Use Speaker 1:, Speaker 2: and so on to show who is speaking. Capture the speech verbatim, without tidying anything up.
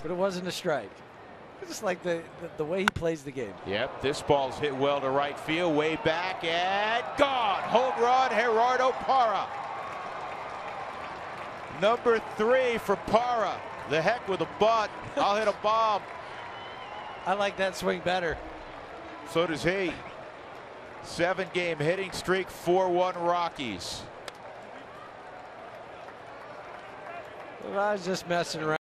Speaker 1: but it wasn't a strike. It's just like the, the the way he plays the game.
Speaker 2: Yep, this ball's hit well to right field, way back and gone. Home run, Gerardo Parra. Number three for Parra. The heck with a butt. I'll hit a bomb.
Speaker 1: I like that swing better.
Speaker 2: So does he. Seven game hitting streak, four one Rockies.
Speaker 1: Well, I was just messing around.